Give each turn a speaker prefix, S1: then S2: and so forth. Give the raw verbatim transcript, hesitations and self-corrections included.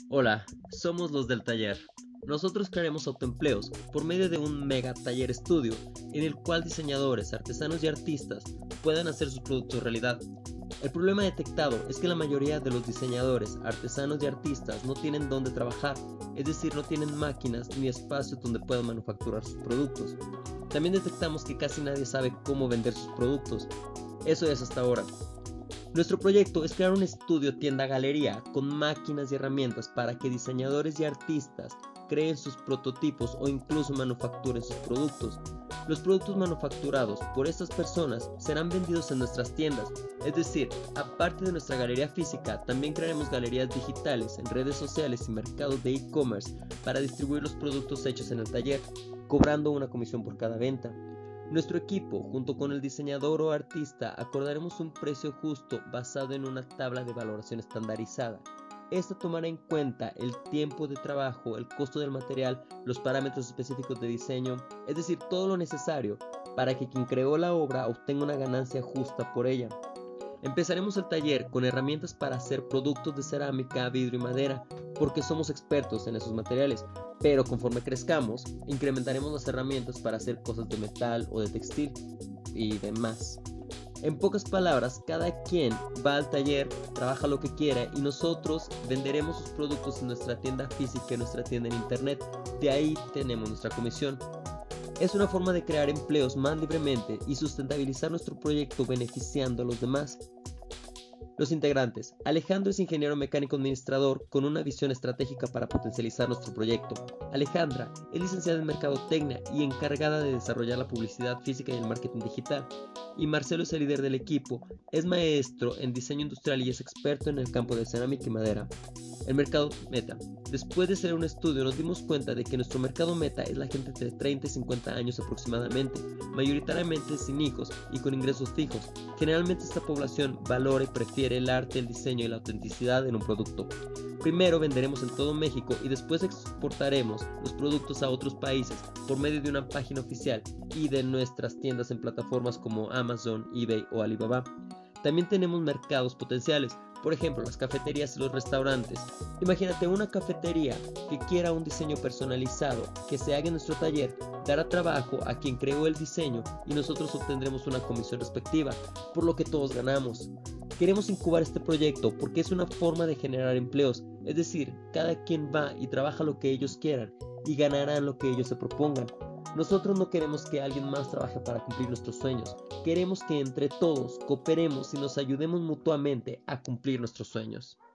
S1: Hola, somos los del taller. Nosotros crearemos autoempleos por medio de un mega taller estudio en el cual diseñadores, artesanos y artistas puedan hacer sus productos realidad. El problema detectado es que la mayoría de los diseñadores, artesanos y artistas no tienen dónde trabajar, es decir, no tienen máquinas ni espacios donde puedan manufacturar sus productos. También detectamos que casi nadie sabe cómo vender sus productos. Eso es hasta ahora. Nuestro proyecto es crear un estudio tienda-galería con máquinas y herramientas para que diseñadores y artistas creen sus prototipos o incluso manufacturen sus productos. Los productos manufacturados por estas personas serán vendidos en nuestras tiendas, es decir, aparte de nuestra galería física, también crearemos galerías digitales en redes sociales y mercados de e-commerce para distribuir los productos hechos en el taller, cobrando una comisión por cada venta. Nuestro equipo, junto con el diseñador o artista, acordaremos un precio justo basado en una tabla de valoración estandarizada. Esta tomará en cuenta el tiempo de trabajo, el costo del material, los parámetros específicos de diseño, es decir, todo lo necesario para que quien creó la obra obtenga una ganancia justa por ella. Empezaremos el taller con herramientas para hacer productos de cerámica, vidrio y madera, porque somos expertos en esos materiales, pero conforme crezcamos, incrementaremos las herramientas para hacer cosas de metal o de textil y demás. En pocas palabras, cada quien va al taller, trabaja lo que quiera y nosotros venderemos sus productos en nuestra tienda física y en nuestra tienda en internet. De ahí tenemos nuestra comisión. Es una forma de crear empleos más libremente y sustentabilizar nuestro proyecto beneficiando a los demás. Los integrantes. Alejandro es ingeniero mecánico administrador con una visión estratégica para potencializar nuestro proyecto. Alejandra es licenciada en Mercadotecnia y encargada de desarrollar la publicidad física y el marketing digital. Y Marcelo es el líder del equipo, es maestro en diseño industrial y es experto en el campo de cerámica y madera. El mercado meta. Después de hacer un estudio nos dimos cuenta de que nuestro mercado meta es la gente entre treinta y cincuenta años aproximadamente, mayoritariamente sin hijos y con ingresos fijos. Generalmente esta población valora y prefiere el arte, el diseño y la autenticidad en un producto. Primero venderemos en todo México y después exportaremos los productos a otros países por medio de una página oficial y de nuestras tiendas en plataformas como Amazon, eBay o Alibaba. También tenemos mercados potenciales, por ejemplo las cafeterías y los restaurantes. Imagínate una cafetería que quiera un diseño personalizado que se haga en nuestro taller, dará trabajo a quien creó el diseño y nosotros obtendremos una comisión respectiva, por lo que todos ganamos. Queremos incubar este proyecto porque es una forma de generar empleos, es decir, cada quien va y trabaja lo que ellos quieran y ganarán lo que ellos se propongan. Nosotros no queremos que alguien más trabaje para cumplir nuestros sueños, queremos que entre todos cooperemos y nos ayudemos mutuamente a cumplir nuestros sueños.